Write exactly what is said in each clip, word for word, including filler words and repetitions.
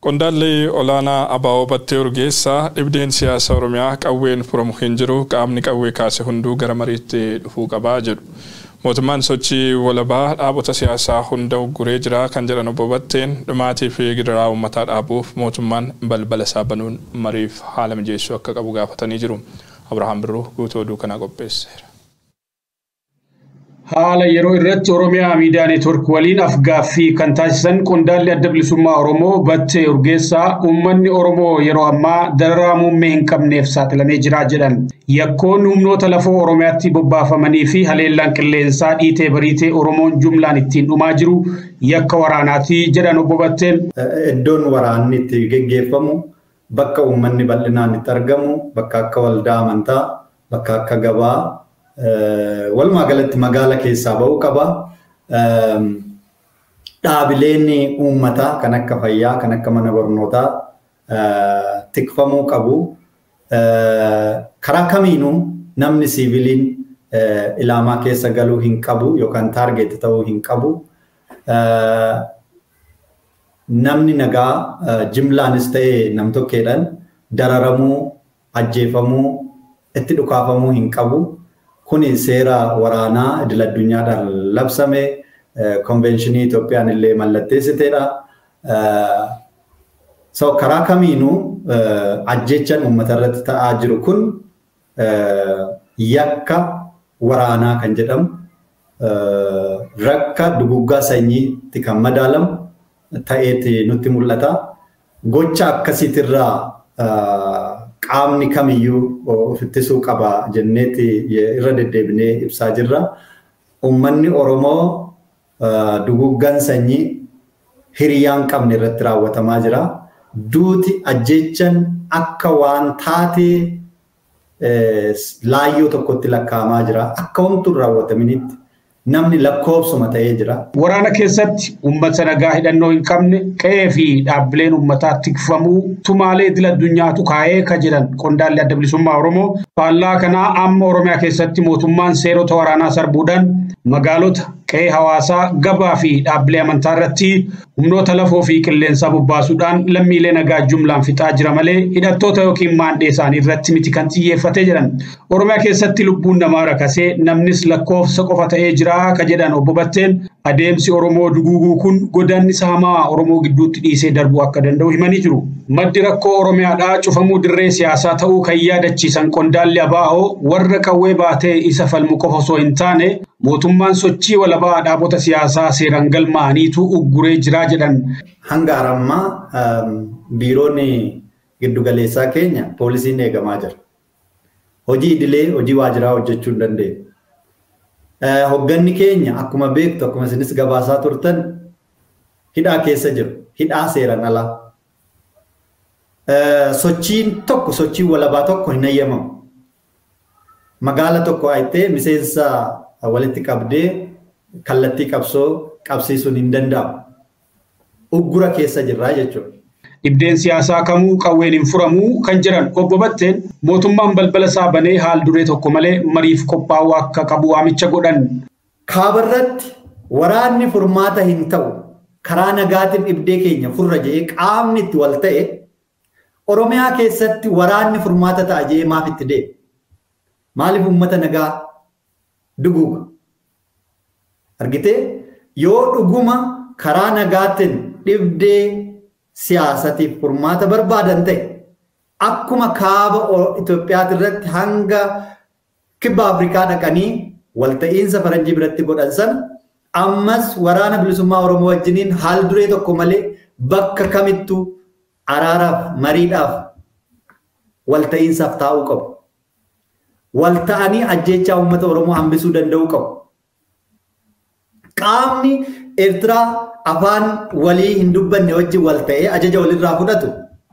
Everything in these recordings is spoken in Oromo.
Qondaalli olaanaa Abaaboo Battee Urgeessaa dhibdeen siyaasa Oromiyaa qawween furamu hin jiru qaamni qawwee kaase hunduu gara mariitti dhufuu qabaa jedhu. Mootummaan sochii walabaa dhaabota siyaasaa hunda ugguree jira kan jedhan Obbo Batteen dhumaatii fi gidiraa uummataa dhaabuuf mootummaan balbala isaa banuun mariif haala mijeessuu akka qabu gaafatanii jiru. Abrahaam Birruu guutuu oduu kana qopheesseera. Haala yeroo irratti Oromiyaa Miidiyaa Neetwork waliin afgaaffii kan taasisan qondaalli adda bilisummaa Oromoo Battee Urgeessaa uummanni Oromoo yeroo ammaa dararaa muummee hin qabneef saaxilamee jira jedhan. Yakkoon humnoota lafoo Oromiyaatti bobbaafamanii fi haleellaan qilleensaa dhiitee bariitee Oromoon jumlaan ittiin dhumaa jiru yakka waraanaati jedhan Obbo Batteen. Iddoon waraanni itti geggeeffamu bakka uummanni bal'inaan itti argamu bakka akka waldaa amantaa bakka akka gabaa walumaa galatti magaala keessaa ba'uu qaba. Dhaabileen uummataa kan akka fayyaa kan akka mana barnootaa tikfamuu qabu. Karaa kamiinuu namni siviiliin ilaamaa keessa galuu hin qabu yookaan taargeet ta'uu hin qabu. Namni nagaa jimlaanis ta'ee nam-tokkeedhaan dararamuu ajjeefamuu itti dhukaafamuu hin qabu. Kuni seera waraanaa idil addunyaadhaan labsame konvenshinii Itoophiyaan illee mallatteessiteedha. So karaa kamiinuu ajjechaan uummata irratti ta'aa jiru kun yakka waraanaa kan jedhamu rakka duguggaa sanyiitti kan madaalamu ta'eeti nutti mul'ata. Gocha akkasiitirraa qaamni kamiyyuu of ittisuu qaba jenneeti irra deddeebinee ibsaa jirra. Uummanni Oromoo duguggaan sanyii hiriyaan qabne irratti raawwatamaa jira. Duuti ajjechaan akka waan taatee laayyoo tokkotti lakkaa'amaa jira. Akka homtuu raawwataminitti namni lakkoofsuma ta'ee jira. Waraana keessatti uummata nagaa hidhannoo hin qabne qe'ee fi dhaabbileen uummataa tikfamuu tumaalee idil addunyaatu kaa'ee ka jedhan qondaalli adda bilisummaa Oromoo. Faallaa kanaa amma Oromiyaa keessatti mootummaan seerota waraanaa sarbuudhaan magaalota qe'ee hawaasaa gabaa fi dhaabbilee amantaa irratti humnoota lafoo fi qilleensaa bobbaasuudhaan lammiilee nagaa jumlaan fixaa jira malee hidhattoota yookiin maandhee isaanii irratti miti kan xiyyeeffatee jedhan. Oromiyaa keessatti lubbuun namaa rakasee namnis lakkoofsa qofa ta'ee jira ka jedhan Obbo Batteen adeemsi Oromoo duguuguu kun godaannisa hamaa Oromoo gidduutti dhiisee darbuu akka danda'u himanii jiru. Maddi rakkoo Oromiyaadhaa cufamuu dirree siyaasaa ta'uu kan yaadachiisan qondaalli Abaa'oo warra qawwee baatee isa falmu qofa osoo hin taane mootummaan sochii walabaa dhaabota siyaasaa seeraan galmaa'aniitu ugguree jira jedhan. Hanga ammaa biiroonni giddugaleessaa keenya poolisiin eegamaa jira. Hojii idilee hojii waajiraa hojjechuu hin dandeenye. Hogganni keenya akkuma beektu akkuma isinis gabaasaa turtan hidhaa keessa jiru. Hidhaa seeraan alaa. Sochiin tokko sochiin walabaa tokko hin eeyyamamu. Magaala tokko ayitee miseensa walitti qabdee kallattii qabsoo qabsiisuun hin danda'amu. Uggura keessa jirraa jechuudha. Dhibdeen siyaasaa kamuu qawween hin furamuu kan jiran Obbo Batteen mootummaan balbala isaa banee haal duree tokko malee mariif qophaa'uu akka qabu waamicha godhan. Kaabarratti waraanni furmaata hin ta'u karaa nagaatiin dhibdee keenya furra jedhee qaamni itti wal ta'e Oromiyaa keessatti waraanni furmaata ta'a jedhee maaf itti deema? Maaliif uummata nagaa duguuga? Argitee yoo dhuguma karaa nagaatiin dhibdee siyaasatiif furmaata barbaadan ta'e akkuma kaaba Itoophiyaa irratti hanga kibba Afrikaa dhaqanii walta'iinsa faranjii biratti godhan sana ammas waraana bilisummaa Oromoo wajjiniin haal duree tokko malee bakka kamittuu araaraaf mariidhaaf walta'iinsaaf taa'uu qabu. Walta'anii ajjechaa uummata Oromoo hambisuu danda'uu qabu. Qaamni Eertiraa afaan walii hin dubbanne wajjin wal ta'ee ajaja walirraa fudhatu.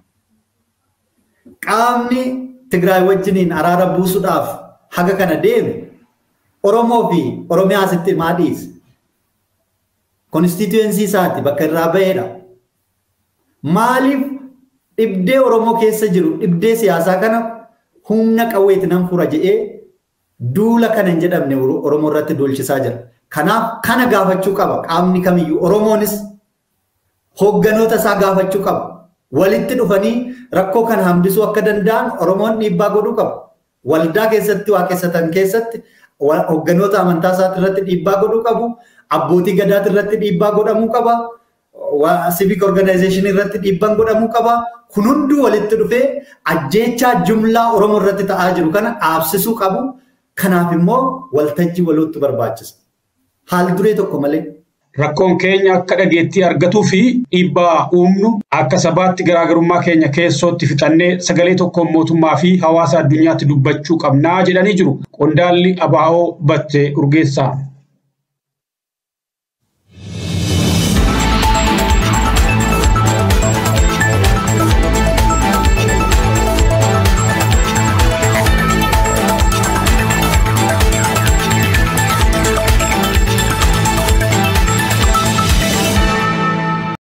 Qaamni Tigraay wajjiniin araara buusuudhaaf haga kana deeme Oromoo fi Oromiyaa asitti maa dhiise. Konstituensii isaati bakka irraa ba'eedha. Maaliif dhibdee Oromoo keessa jiru dhibdee siyaasaa kana humna qawweeti nan fura jedhee duula kana hin jedhamne Oromoo irratti duulchisaa jira. Kanaaf kana gaafachuu qaba qaamni kamiyyuu Oromoonis hogganoota isaa gaafachuu qaba. walitti dhufanii rakkoo kana hambisuu akka danda'an Oromoon dhiibbaa godhuu qabu. Waldaa keessatti waaqessatan keessatti hogganoota amantaa isaati irratti dhiibbaa godhuu qabu. Abbootii gadaati irratti dhiibbaa godhamuu qaba. Civic organization irratti dhiibbaan godhamuu qaba. Kun hunduu walitti dhufee ajjeechaa jumlaa Oromoo irratti ta'aa jiru kana dhaabsisuu qabu. Kanaaf immoo waltajjii walootti barbaachisa. Haal duree tokko malee. Rakkoon keenya akka dhageettii argatuu fi dhiibbaa uumnu akka sabaatti garaagarummaa keenya keessootti fixannee sagalee tokkoon mootummaa fi hawaasa addunyaatti dubbachuu qabnaa jedhanii jiru. Qondaalli A B O Battee Urgeessaa.